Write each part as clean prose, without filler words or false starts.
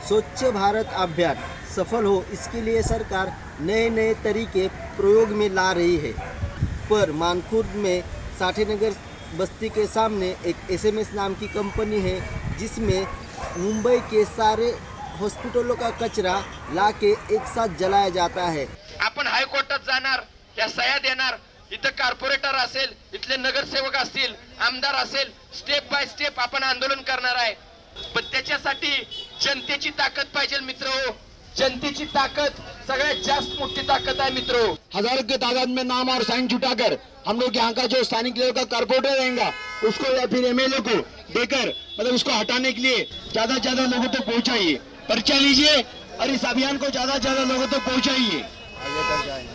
स्वच्छ भारत अभियान सफल हो, इसके लिए सरकार नए नए तरीके प्रयोग में ला रही है। पर मानखुर्द में साठेनगर बस्ती के सामने एक SMS नाम की कंपनी है, जिसमें मुंबई के सारे हॉस्पिटलों का कचरा लाके एक साथ जलाया जाता है। आपण हायकोर्टात जाणार, त्या सह्या देणार, इथं कॉर्पोरेटर असेल, इथले नगरसेवक असतील, आमदार असेल, स्टेप बाय स्टेप आपण आंदोलन करणार आहे। पण त्याच्यासाठी जनतेची ताकद पाहिजे मित्रो, जनतेची ताकद सगळ्यात जास्त मोठी ताकद है मित्रों। हजारों की तादाद में नाम और साइन जुटाकर हम लोग यहाँ का जो स्थानिक लेवल का कॉर्पोरेटर रहेगा उसको या फिर MLA को देकर मतलब उसको हटाने के लिए ज्यादा से ज्यादा लोगों तक पहुँचाइए, पर्चा लीजिए और इस अभियान को ज्यादा से ज्यादा लोगों तक पहुँचाइए। आगे तक जाएंगे।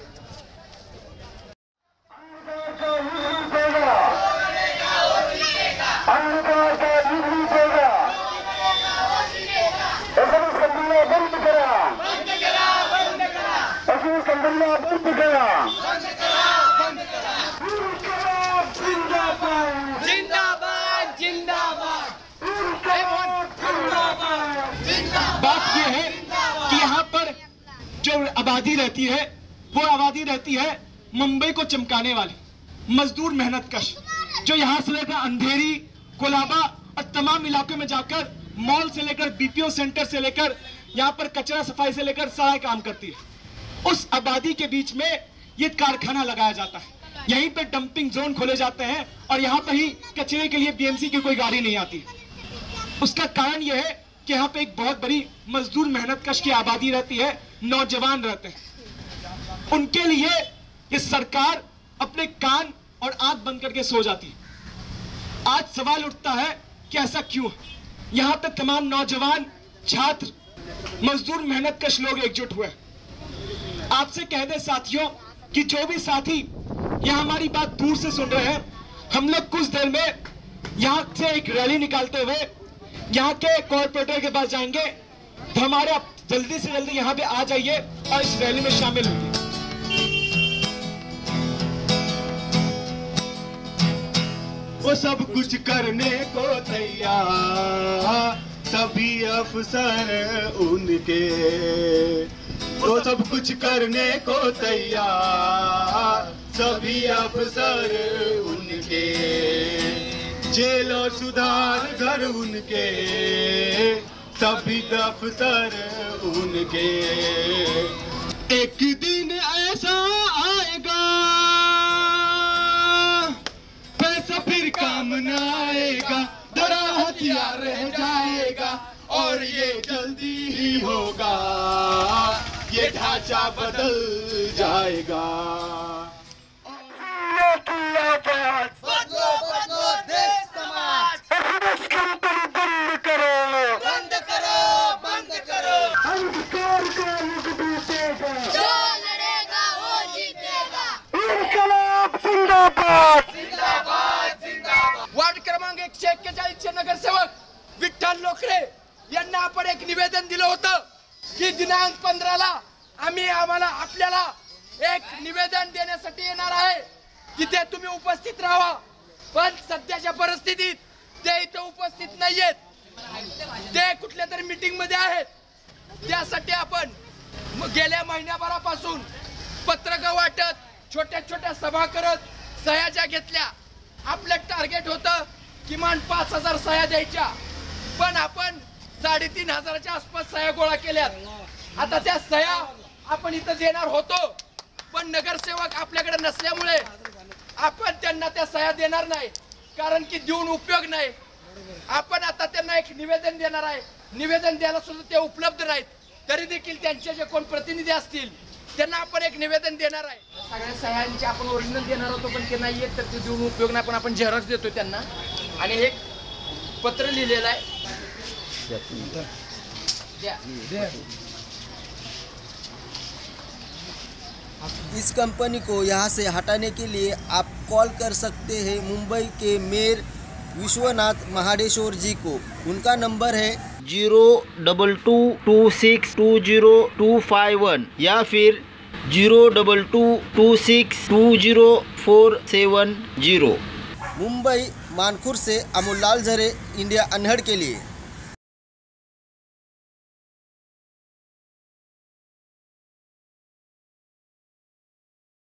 बात यह है कि यहाँ पर जो आबादी रहती है वो आबादी रहती है मुंबई को चमकाने वाली, मजदूर मेहनत कश, जो यहाँ से लेकर अंधेरी, कोलाबा और तमाम इलाकों में जाकर मॉल से लेकर BPO सेंटर से लेकर यहाँ पर कचरा सफाई से लेकर सारा काम करती है। उस आबादी के बीच में ये कारखाना लगाया जाता है, यहीं पे डंपिंग जोन खोले जाते हैं और यहाँ पर ही कचरे के लिए BMC की कोई गाड़ी नहीं आती। उसका कारण यह है कि यहाँ पे एक बहुत बड़ी मजदूर मेहनत कश की आबादी रहती है, नौजवान रहते हैं। उनके लिए ये सरकार अपने कान और आंख बंद करके सो जाती है। आज सवाल उठता है कि ऐसा क्यों है? यहाँ पे तमाम नौजवान, छात्र, मजदूर मेहनत कश लोग एकजुट हुए। आपसे कह दे साथियों कि जो भी साथी यहाँ हमारी बात दूर से सुन रहे हैं, हम लोग कुछ देर में यहाँ से एक रैली निकालते हुए यहाँ के कॉर्पोरेटर के पास जाएंगे, तो हमारे आप जल्दी से जल्दी यहाँ पे आ जाइए और इस रैली में शामिल होइए। वो सब कुछ करने को तैयार, सभी अफसर उनके, वो सब कुछ करने को तैयार, सभी अफसर उनके, जेल और सुधार घर उनके, सभी दफ्तर उनके। एक दिन ऐसा आएगा पैसा फिर काम न आएगा, डरा हथियार रह जाएगा और ये जल्दी ही होगा, ये ढांचा बदल जाएगा। वार्ड क्रमांक 141 चे नगरसेवक विठ्ठल लोकरे यांना आपण एक निवेदन दिलं होतं की दिनांक 15 ला आम्हाला आपल्याला एक निवेदन देण्यासाठी येणार आहे की ते तुम्ही उपस्थित राहा। पण सध्याच्या परिस्थितीत ते इथे उपस्थित नाहीयेत, ते कुठल्या तरी मीटिंग मध्ये आहेत। त्यासाठी आपण गेल्या महिन्याभरापासून पत्रक वाटत, छोट्या छोट्या सभा करत सह्या ज्या घेतल्या। आपलं टार्गेट होतं किमान 5000 सह्या द्यायच्या, पण आपण 3500च्या आसपास सह्या गोळा केल्यात। आता त्या सह्या आपण इथं देणार होतो, पण नगरसेवक आपल्याकडे नसल्यामुळे आपण त्यांना त्या सह्या देणार नाही, कारण की देऊन उपयोग नाही। आपण आता त्यांना एक निवेदन देणार आहे। निवेदन द्यायला सुद्धा ते उपलब्ध नाहीत, तरी देखील त्यांचे जे कोण प्रतिनिधी असतील त्यांना आपण एक निवेदन देणार आहे। सगळ्या सह्यांचे आपण ओरिजिनल देणार होतो, पण ते नाहीये, तर ते देऊन उपयोग नाही, पण आपण झेरॉक्स देतो त्यांना आणि एक पत्र लिहिलेलं आहे। इस कंपनी को यहाँ से हटाने के लिए आप कॉल कर सकते हैं मुंबई के मेयर विश्वनाथ महाडेश्वर जी को। उनका नंबर है 02226202251 या फिर 022262047 मुंबई मानखुर्द से अमोल लालझरे, इंडिया अनहड़ के लिए।